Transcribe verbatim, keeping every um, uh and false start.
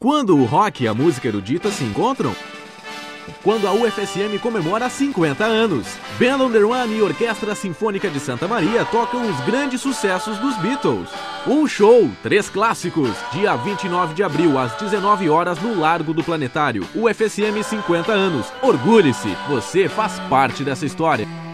Quando o rock e a música erudita se encontram? Quando a U F S M comemora cinquenta anos. Band on the Run e Orquestra Sinfônica de Santa Maria tocam os grandes sucessos dos Beatles. Um show, três clássicos, dia vinte e nove de abril, às dezenove horas, no Largo do Planetário. U F S M cinquenta anos. Orgulhe-se, você faz parte dessa história.